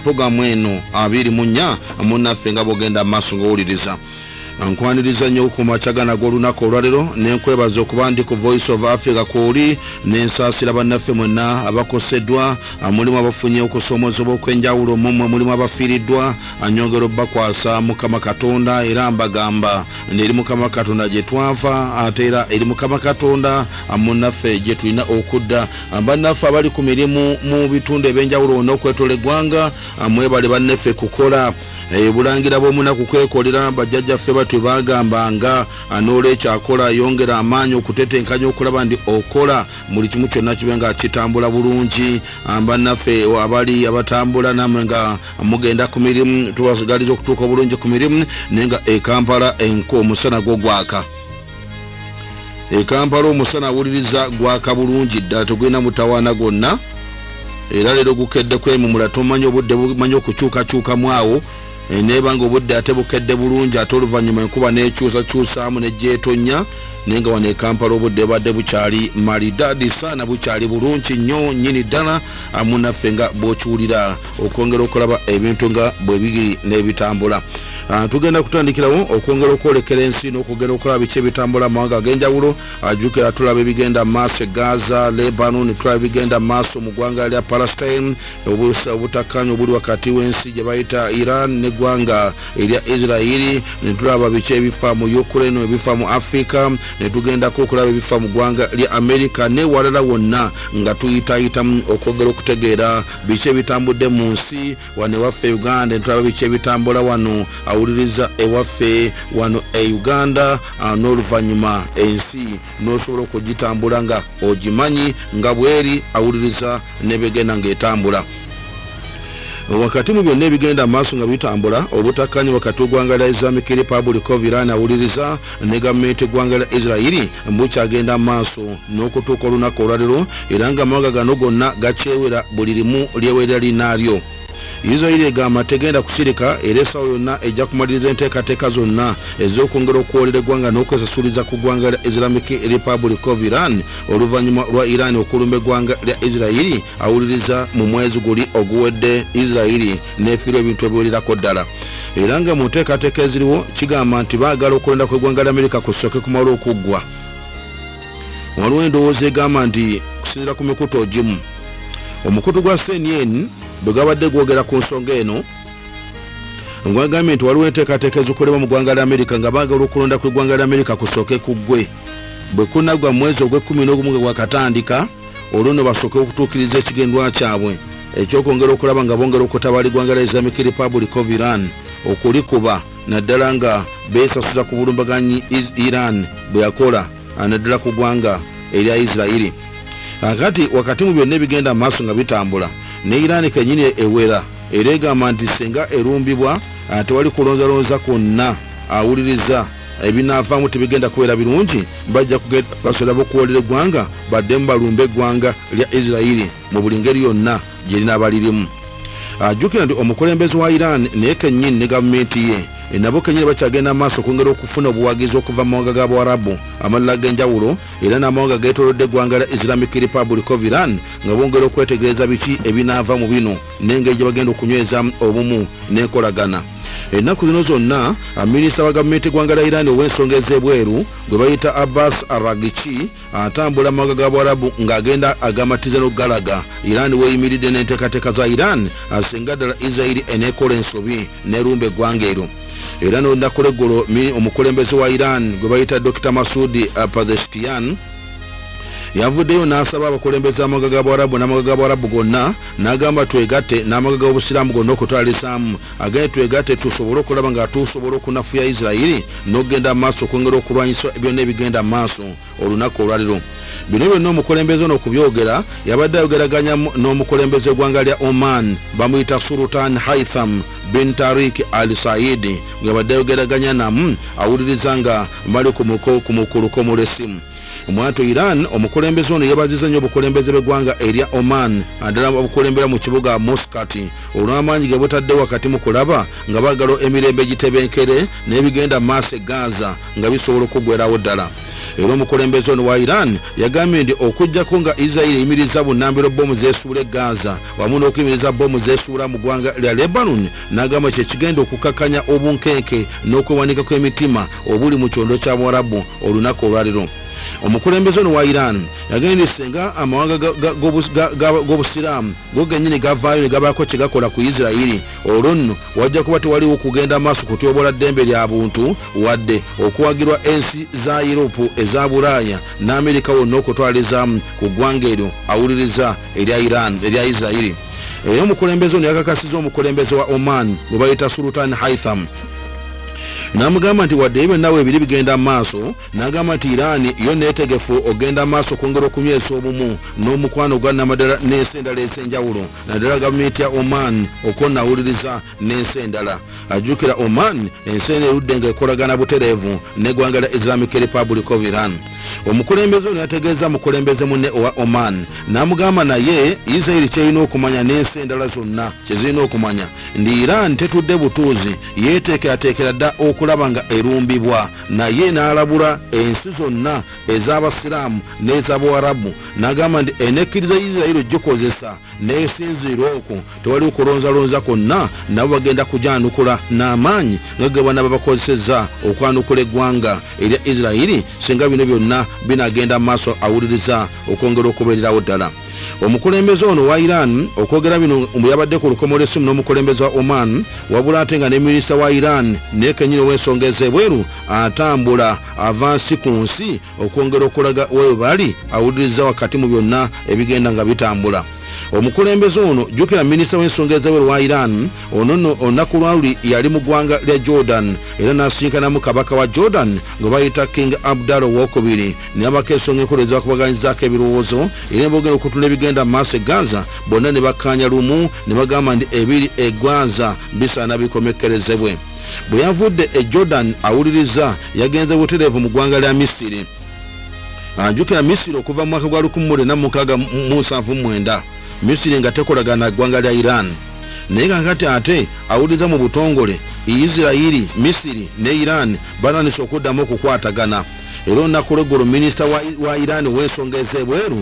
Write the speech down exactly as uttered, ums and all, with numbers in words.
programu eno abiri mu nnya munnaffe nga bogenda maaso ng'owuliriza. Nkwaniriza nnyo ku machagana g'olunaku olwalero n'enkwebaza okuba ndi ku Voice of Africa kwoli n'ensaasira bannaffe mwenna abakoseddwa, mulimu abafunye okusoomozebwa okw'enjawulo, mumwe mulimu abafiiriddwa. Anyongera obbakwasa Mukama Katonda era mbagamba n'eri Mukama Katonda gye twava ate era eri Mukama Katonda munnaffe gye tulina okudda. Bannaffe abali ku mirimu mu bitundu eb'enjawulo n'okwetola eggwanga, mwebale bannaffe kukola bulangira bw'omunaku kwekolera. Bajjajjaffe batwe bagambanga n'olwekyo akola yongera amaanyi okutetenkanya okulaba ndi okola buli kimu kyonna kibe nga kitambula bulungi. Bannaffe abali abatambula namwe nga mugenda ku mirimu tubasigaliza okutuuka obulungi ku mirimu, naye nga e Kampala enko omusana gwo gwaka. E Kampala omusana awuliriza gwaka bulungi ddala, tugenda mutawaana gonna era leero gukedde kwemumula, tomanyi obudde bumanyi okukyukakyukamu awo nebanga obudde ate bukedde bulungi, ate oluvannyuma enkuba nekyusakyusaamu nejjeetonya, naye nga wano e Kampala obudde badde bukyali maridadi saana, bukyali bulungi nnyo nnyini ddala munnaffe nga bw'okiwulira, okwongera okulaba ebintu nga bwe biri n'ebitambula. Uh, tugenda kutandikirawo okwongera okwolekera ensi n'okwogera okulaba biki ebitambula mu mawanga ag'enjawulo. Ajjukira tulaba ebigenda mu maaso e Gaza, Lebanon, tulaba ebigenda mu maaso mu ggwanga lya Palestine, obutakkaanya obuli wakati w'ensi gye bayita Iran n'eggwanga erya Israeli. Ne tulaba biki ebifa mu Ukraine, ebifa mu Africa, ne tugendako okulaba ebifa mu ggwanga lya America ne walala wonna nga tuyitayitamu okwongera okutegeera biki ebitambudde mu nsi wano ewaffe Uganda. Ne tulaba biki ebitambula wano awuliriza ewaffe wano e Uganda, n'oluvannyuma ensi n'osobola okugitambula nga ogimanyi nga bweri awuliriza nebigenda ng'etambula. Wakati mu byonna ebigenda maaso nga bitambula, obutakkaanya wakati w'eggwanga lya Islamic Republic of Iran awuliriza ne gavumenti eggwanga lya Israeli bukyagenda maaso n'okutuuka olunaku olwalero, era nga amawanga gano gonna gakyewera buli limu lyewerera linaalyo. Israeli egamba tegenda kusirika era essaawa yonna ejja kumaliriza enteekateeka zonna ez'okwongera okuwoolera eggwanga n'okwesasuliza ku ggwanga lya Islamic Republic of Iran oluvannyuma lwa Iran okulumba eggwanga lya Israeli. Awuliriza mu mwezi guli oguwedde Israeli n'efiirwa ebintu ebiwererako ddala, era nga mu nteekateeka eziriwo kigamba nti baagala okulonda kw'eggwanga lya Amerika kusooke kumala okuggwa. Waliwo endowooza egamba nti kusinziira ku mikutu ogimu, omukutu gwa C N N bwe gabadde gwogera ku nsonga eno ngwagambye nti waliwo enteekateeka ezikolebwa mu ggwanga lya Amerika nga baagala okulonda kw'eggwanga lya Amerika kusooke kuggwe. Bwe kunaggwa mu mwezi ogw'ekkumi n'ogumu gwakatandika, olwo nno basooke okutuukiriza ekigendwa kyabwe ekyokwongera okulaba nga bongera okutabaala eggwanga lya Islamic Republic of Iran okulikuba naddala nga beesasuza ku bulumbaganyi Iran bwe yakola naddala ku ggwanga erya Israeli. Akati wakati mu byonna ebigenda maaso nga bitambula, ne Iran kennyini ewera era egamba nti senga erumbibwa tewali kulonzalonza kwonna, awuliriza ebinaavaamu tebigenda kubeera birungi, bajja kugenda basobola bokuwoolera eggwanga baddemu balumbe eggwanga lya Israeli mu buli ngeri yonna gye linaaba lirimu. Ajjukira nti omukulembeze wa Iran naye kennyini ne gavumenti ye nabo kenyini bakyagenda maaso okwongera okufuna obuwagizi okuva mu mawanga g'Abawarabu amalala ag'enjawulo, era n'amawanga geetoolodde eggwanga lya Islamic Republic of Iran nga bongera okwetegereza biki ebinaava mu bino n'engeri gye bagenda okunyweza obumu n'enkolagana. Ennaku zino zonna minisita wa gavumenti eggwanga lya Iran ow'ensonga ez'ebweru gwe bayita Abbas Araghchi atambula mu mawanga g'Abawarabu ng'agenda agamatiza n'okugalaga Iran weeyimiridde n'enteekateeka za Iran asinga ddala Israeli eneekola ensobi n'erumba eggwanga eryo. Era n'olunaku lw'eggulo omukulembeze wa Iran gwe bayita Doctor Masoud Pezeshkian yavuddeyo n'asaba abakulembeze amawanga g'Abawarabu n'amawanga g'Abawarabu gonna n'agamba twegatte n'amawanga g'Obusiraamu gonna okutwalisaamu, agende twegatte tusobole okulaba nga tusobola okunafuya Israeli n'okugenda maaso okwongera okulwanyisa byonna ebigenda maaso olunaku olwaliro. Bino byonna omukulembeze ono okubyogera yabadde ayogeraganya n'omukulembeze eggwanga lya Oman bamuyita Sultan Haitham bin Tariq Al Said nga badde ayogeraganya namu awuliriza nga mali ku mukuluko mu lesimu. Omwanto Iran omukulembeze ono yebaziza nnyo obukulembeze b'eggwanga erya Oman naddala obukulembera mu kibuga Muscat olw'amaanyi ge butadde wakati mu kulaba nga baagala emirembe gitebenkere n'ebigenda maaso e Gaza nga bisobola okuggwerawo ddala. era omukulembeze ono wa Iran yagambye nti okujjako nga Israel eyimiriza bunnambiro bbomu zeesuula Gaza wamu n'okuyimiriza bbomu zeesuula mu ggwanga lya Lebanon n'agamba kye kigenda okukakanya obunkenke n'okwewanika kw'emitima obuli mu kyondo kya Buwarabu olunaku olwaliro. Omukulembeze ono wa Iran yagenda senga amawanga g'obusiraamu go gennyini gavaayo ne gabaako kye gakola ku Isirayiri olwo nno wajja kuba tewaliwo kugenda maaso kutyoboola ddembe lya buntu wadde okuwagirwa ensi za Yuropu eza Bulaaya n'Amerika wonna okutwalizaamu ku ggwanga eryo awuliriza erya Iran erya Isirayiri. Era omukulembeze ono yakakasiza omukulembeze wa Oman gwe bayita Sultan Haitham n'amugamba nti wadde ebyo nawe ebiri bigenda maaso n'agamba nti Iran yo neetegefu ogenda maaso okwongera okunywesa obumu n'omukwano gwa namadala n'ensi endala ez'enjawulo naddala gavumenti ya Oman okwonnawuliriza n'ensi endala. Ajjukira Oman ensi eno erudde ng'ekolagana butereevu n'eggwanga lya Islamic Republic of Iran. Omukulembeze ono yategeeza mukulembeze munne owa Oman n'amugamba naye Israel kyerina okumanya n'ensi endala zonna kye zirina okumanya ndi Iran tetudde butuuzi yeeteekerateekera dda okulaba nga erumbibwa naye n'alabula ensi zonna ez'abasiraamu n'ez'abuwarabu n'agamba nti enekkiriza Israel ojjokozesa n'esinziira okwo tewali okulonzalonza kwonna nabo bagenda kujanukula n'amaanyi nga ge bana babakozesezza okwanukula eggwanga erya Israel singa bino byonna binagenda maaso awuliriza okwongera okubeererawo ddala. Omukulembeze ono wa Iran okwogera bino yabadde ku lukomo lw'essimu n'omukulembeze wa Oman wabula ate nga ne minisita wa Iran naye kennyini ow'ensonga ez'ebweru atambula ava nsi ku nsi okwongera okulaga we bali awuliriza wakati mu byonna ebigenda nga bitambula. Omukulembeze ono jjukira minisita w'ensonga ez'ebweru wa Iran ono nno olunaku lwaluli yali mu ggwanga lya Jordan era n'asinkanamu kabaka wa Jordan gwe bayita King Abdallah owookubiri naye abako ensonga enkulu ezakubaganyizaako ebirowoozo era nebogenda okutunda ebigenda mu maaso e Gaza bonna ne bakkaanya lumu ne bagamba nti ebiri e Gaza bisaana bikomekkerezebwe. Bwe yavudde e Jordan awuliriza yagenze butereevu mu ggwanga lya Misiri. Ajjukira Misiri okuva mu mwaka gwa lukumi mu lwenda mu nkaaga mu nsanvu mu mwenda Misiri nga tekolagana na ggwanga lya Iran naye kakati ate awuliriza mu butongole Isirayiri, Misiri ne Iran bananise okuddamu okukwatagana. Era olunaku lw'eggulo minisita wa Iran w'ensonga ez'ebweru